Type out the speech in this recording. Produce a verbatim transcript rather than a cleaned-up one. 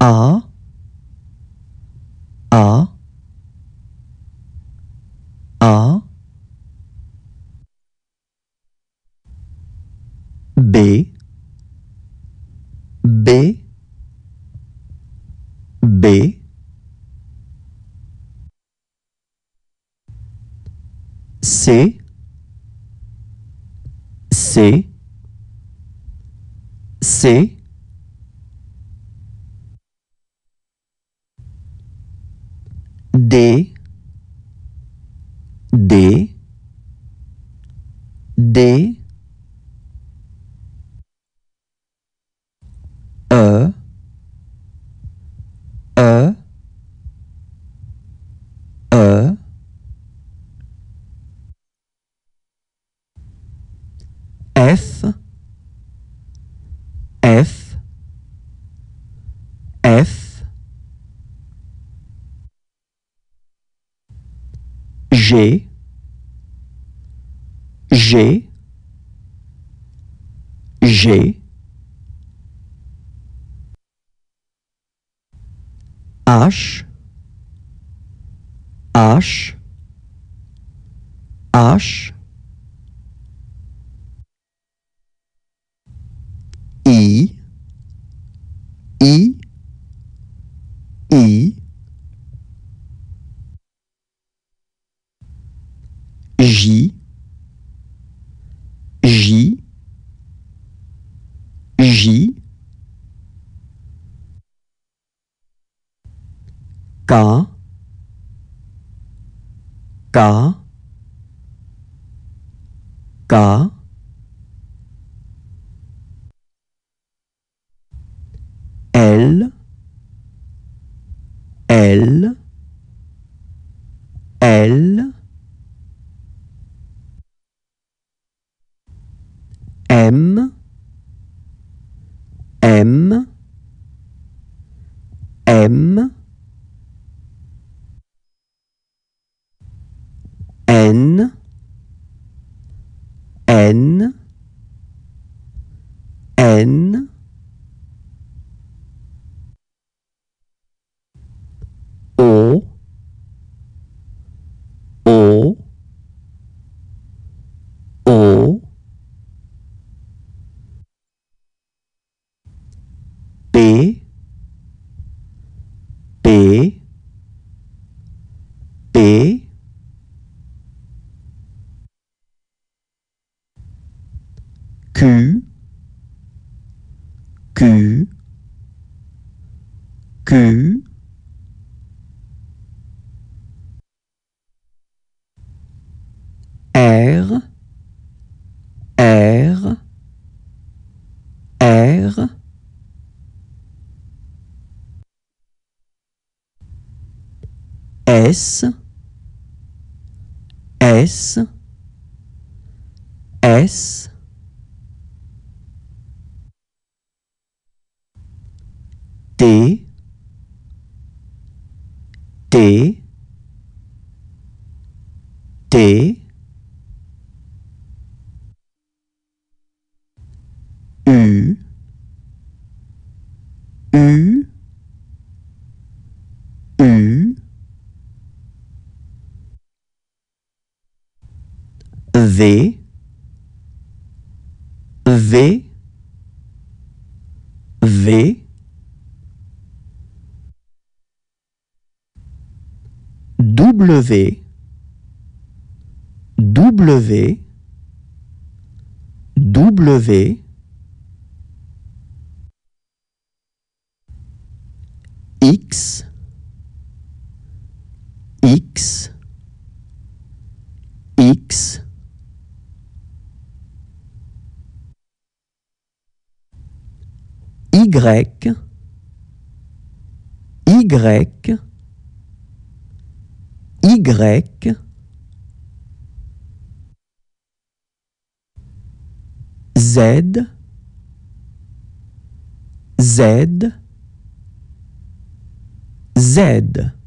A, A, A, B, B, B, C, C, C, D, D, D, E, E, E, F, F, F, G, G, G, H, H, H, I, I, I, J, J, J, K, K, K, L, L, L, M, M, M, N, N, N, O, O, O, P, P, P, Q, Q, Q, R, R, R, S, S, S, T, T, T, U, U, U, V, V, V, W, W, W, X, X, X, Y, Y, Y, Z, Z, Z.